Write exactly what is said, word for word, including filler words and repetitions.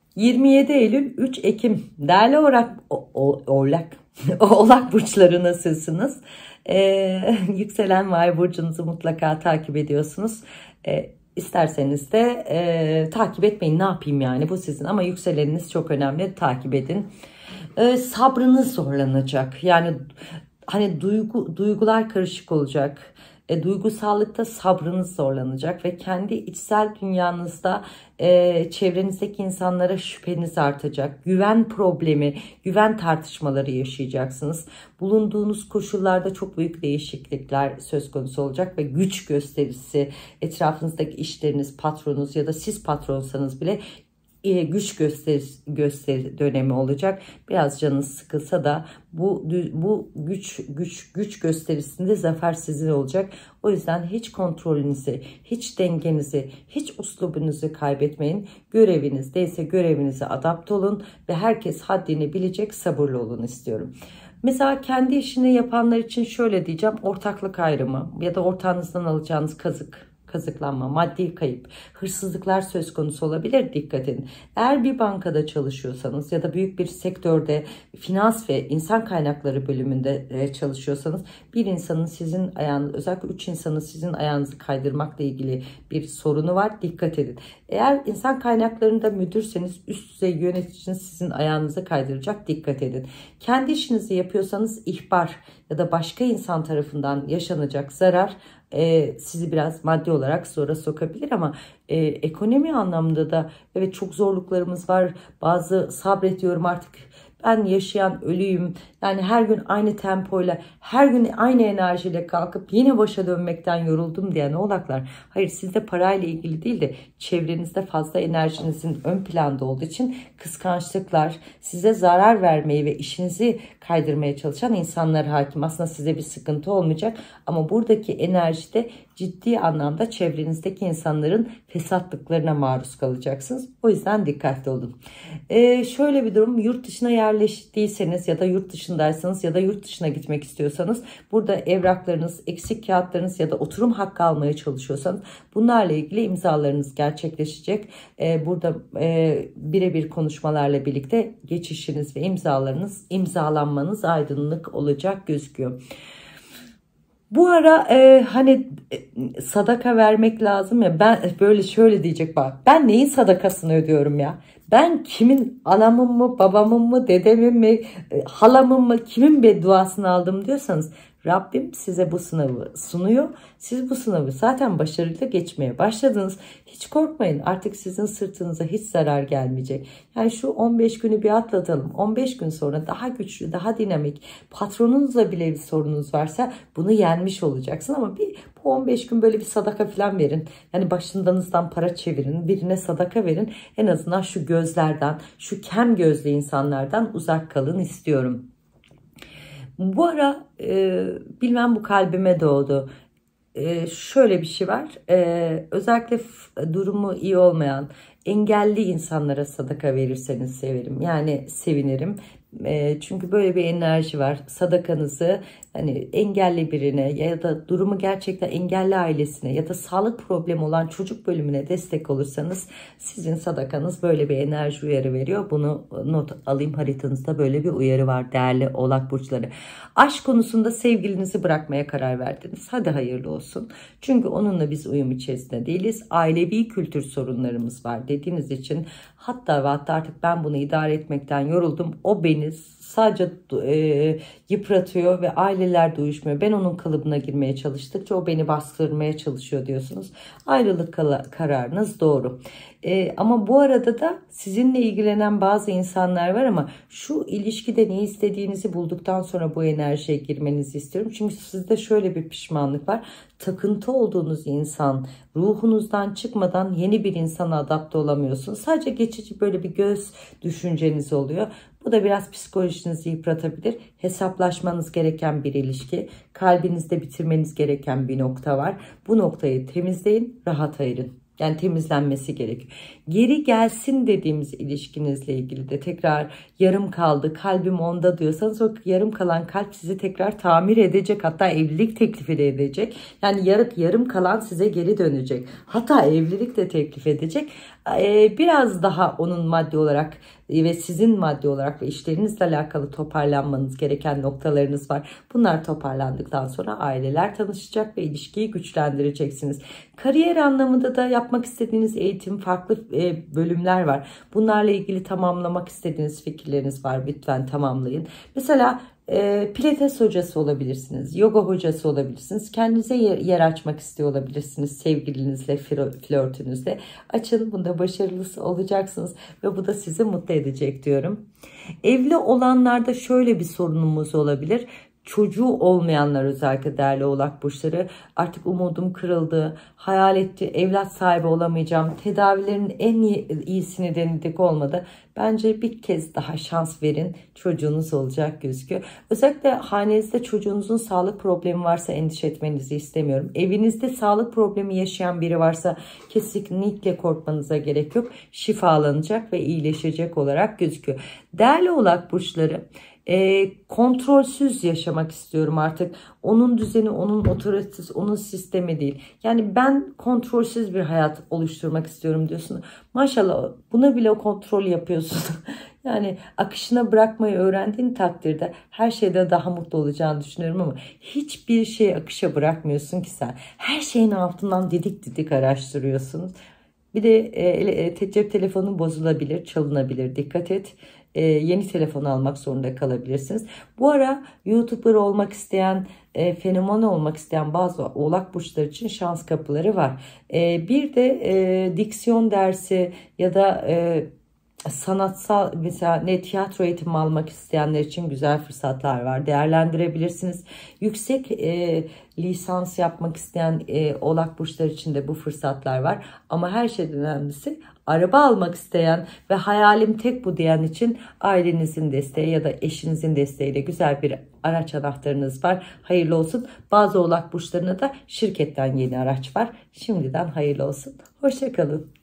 yirmi yedi Eylül üç Ekim değerli Oğlak, o, o, Oğlak, Oğlak burçları nasılsınız? Ee, yükselen ve ay burcunuzu mutlaka takip ediyorsunuz. Ee, isterseniz de e, takip etmeyin, ne yapayım yani, bu sizin, ama yükseleniniz çok önemli, takip edin. Ee, sabrınız zorlanacak yani, hani duygu, duygular karışık olacak. E, duygusallıkta sabrınız zorlanacak ve kendi içsel dünyanızda e, çevrenizdeki insanlara şüpheniz artacak. Güven problemi, güven tartışmaları yaşayacaksınız. Bulunduğunuz koşullarda çok büyük değişiklikler söz konusu olacak ve güç gösterisi, etrafınızdaki işleriniz, patronunuz ya da siz patronsanız bile güç gösteri, gösteri dönemi olacak. Biraz canınız sıkılsa da bu bu güç güç güç gösterisinde zafer sizin olacak. O yüzden hiç kontrolünüzü, hiç dengenizi, hiç uslubunuzu kaybetmeyin. Görevinizdeyse görevinize adapte olun ve herkes haddini bilecek, sabırlı olun istiyorum. Mesela kendi işini yapanlar için şöyle diyeceğim: ortaklık ayrımı ya da ortağınızdan alacağınız kazık, kazıklanma, maddi kayıp, hırsızlıklar söz konusu olabilir. Dikkat edin. Eğer bir bankada çalışıyorsanız ya da büyük bir sektörde finans ve insan kaynakları bölümünde çalışıyorsanız, bir insanın sizin ayağınız, özellikle üç insanın sizin ayağınızı kaydırmakla ilgili bir sorunu var. Dikkat edin. Eğer insan kaynaklarında müdürseniz, üst düzey yöneticiniz sizin ayağınızı kaydıracak. Dikkat edin. Kendi işinizi yapıyorsanız ihbar ya da başka insan tarafından yaşanacak zarar Ee, sizi biraz maddi olarak zora sokabilir, ama e, ekonomi anlamda da evet, çok zorluklarımız var. Bazı sabrediyorum artık, ben yaşayan ölüyüm. Yani her gün aynı tempoyla, her gün aynı enerjiyle kalkıp yine başa dönmekten yoruldum diyen oğlaklar. Hayır, sizde parayla ilgili değil de çevrenizde fazla enerjinizin ön planda olduğu için kıskançlıklar, size zarar vermeyi ve işinizi kaydırmaya çalışan insanlar hakim. Aslında size bir sıkıntı olmayacak, ama buradaki enerjide ciddi anlamda çevrenizdeki insanların fesatlıklarına maruz kalacaksınız. O yüzden dikkatli olun. Ee, şöyle bir durum: yurt dışına yerleştiyseniz ya da yurt dışındaysanız ya da yurt dışına gitmek istiyorsanız, burada evraklarınız, eksik kağıtlarınız ya da oturum hakkı almaya çalışıyorsanız, bunlarla ilgili imzalarınız gerçekleşecek. Ee, burada e, birebir konuşmalarla birlikte geçişiniz ve imzalarınız, imzalanmanız aydınlık olacak gözüküyor. Bu ara e, hani e, sadaka vermek lazım ya, ben böyle şöyle diyecek bak, ben neyin sadakasını ödüyorum ya? Ben kimin, anamın mı, babamın mı, dedemin mi, e, halamın mı, kimin bedduasını aldım diyorsanız, Rabbim size bu sınavı sunuyor. Siz bu sınavı zaten başarıyla geçmeye başladınız. Hiç korkmayın, artık sizin sırtınıza hiç zarar gelmeyecek. Yani şu on beş günü bir atlatalım. on beş gün sonra daha güçlü, daha dinamik, patronunuzla bile bir sorunuz varsa bunu yenmiş olacaksın. Ama bir bu on beş gün böyle bir sadaka falan verin. Yani başındanızdan para çevirin, birine sadaka verin. En azından şu gözlerden, şu kem gözlü insanlardan uzak kalın istiyorum. Bu ara e, bilmem, bu kalbime doğdu. E, şöyle bir şey var. E, özellikle durumu iyi olmayan, engelli insanlara sadaka verirseniz severim. Yani sevinirim. E, çünkü böyle bir enerji var. Sadakanızı hani engelli birine ya da durumu gerçekten engelli ailesine ya da sağlık problemi olan çocuk bölümüne destek olursanız, sizin sadakanız böyle bir enerji uyarı veriyor. Bunu not alayım, haritanızda böyle bir uyarı var değerli Oğlak burçları. Aşk konusunda sevgilinizi bırakmaya karar verdiniz. Hadi hayırlı olsun. Çünkü onunla biz uyum içerisinde değiliz. Ailevi kültür sorunlarımız var dediğiniz için, hatta ve hatta artık ben bunu idare etmekten yoruldum. O beni sadece e, yıpratıyor ve aileler de uyuşmuyor. Ben onun kalıbına girmeye çalıştıkça o beni bastırmaya çalışıyor diyorsunuz. Ayrılık kararınız doğru. E, ama bu arada da sizinle ilgilenen bazı insanlar var, ama şu ilişkide ne istediğinizi bulduktan sonra bu enerjiye girmenizi istiyorum. Çünkü sizde şöyle bir pişmanlık var. Takıntı olduğunuz insan ruhunuzdan çıkmadan yeni bir insana adapte olamıyorsunuz. Sadece geçici böyle bir göz düşünceniz oluyor. Bu da biraz psikolojinizi yıpratabilir. Hesaplaşmanız gereken bir ilişki. Kalbinizde bitirmeniz gereken bir nokta var. Bu noktayı temizleyin, rahat ayırın. Yani temizlenmesi gerekiyor. Geri gelsin dediğimiz ilişkinizle ilgili de tekrar yarım kaldı, kalbim onda diyorsanız o yarım kalan kalp sizi tekrar tamir edecek. Hatta evlilik teklifi de edecek. Yani yarım, yarım kalan size geri dönecek. Hatta evlilik de teklif edecek. Ee, biraz daha onun maddi olarak ve sizin maddi olarak ve işlerinizle alakalı toparlanmanız gereken noktalarınız var. Bunlar toparlandıktan sonra aileler tanışacak ve ilişkiyi güçlendireceksiniz. Kariyer anlamında da yapmak istediğiniz eğitim, farklı bölümler var. Bunlarla ilgili tamamlamak istediğiniz fikirleriniz var. Lütfen tamamlayın. Mesela E, pilates hocası olabilirsiniz, yoga hocası olabilirsiniz, kendinize yer, yer açmak istiyor olabilirsiniz sevgilinizle, flörtünüzle. Açın, bunda başarılısı olacaksınız ve bu da sizi mutlu edecek diyorum. Evli olanlarda şöyle bir sorunumuz olabilir. Çocuğu olmayanlar, özellikle değerli oğlak burçları, artık umudum kırıldı, hayal etti, evlat sahibi olamayacağım, tedavilerin en iyi, iyisini denedik olmadı. Bence bir kez daha şans verin, çocuğunuz olacak gözüküyor. Özellikle hanenizde çocuğunuzun sağlık problemi varsa endişe etmenizi istemiyorum. Evinizde sağlık problemi yaşayan biri varsa kesinlikle korkmanıza gerek yok. Şifalanacak ve iyileşecek olarak gözüküyor. Değerli oğlak burçları, E, kontrolsüz yaşamak istiyorum artık. Onun düzeni, onun otoritesi, onun sistemi değil. Yani ben kontrolsüz bir hayat oluşturmak istiyorum diyorsun. Maşallah, buna bile kontrol yapıyorsun. Yani akışına bırakmayı öğrendiğin takdirde her şeyde daha mutlu olacağını düşünüyorum ama hiçbir şeyi akışa bırakmıyorsun ki sen. Her şeyin altından didik didik araştırıyorsun. Bir de e, cep telefonun bozulabilir, çalınabilir. Dikkat et. E, yeni telefon almak zorunda kalabilirsiniz. Bu ara YouTuber olmak isteyen, e, fenomen olmak isteyen bazı oğlak burçları için şans kapıları var. E, bir de e, diksiyon dersi ya da e, sanatsal, mesela ne tiyatro eğitimi almak isteyenler için güzel fırsatlar var. Değerlendirebilirsiniz. Yüksek e, lisans yapmak isteyen e, oğlak burçları için de bu fırsatlar var. Ama her şeyden önemlisi, araba almak isteyen ve hayalim tek bu diyen için ailenizin desteği ya da eşinizin desteğiyle güzel bir araç anahtarınız var. Hayırlı olsun. Bazı oğlak burçlarına da şirketten yeni araç var. Şimdiden hayırlı olsun. Hoşça kalın.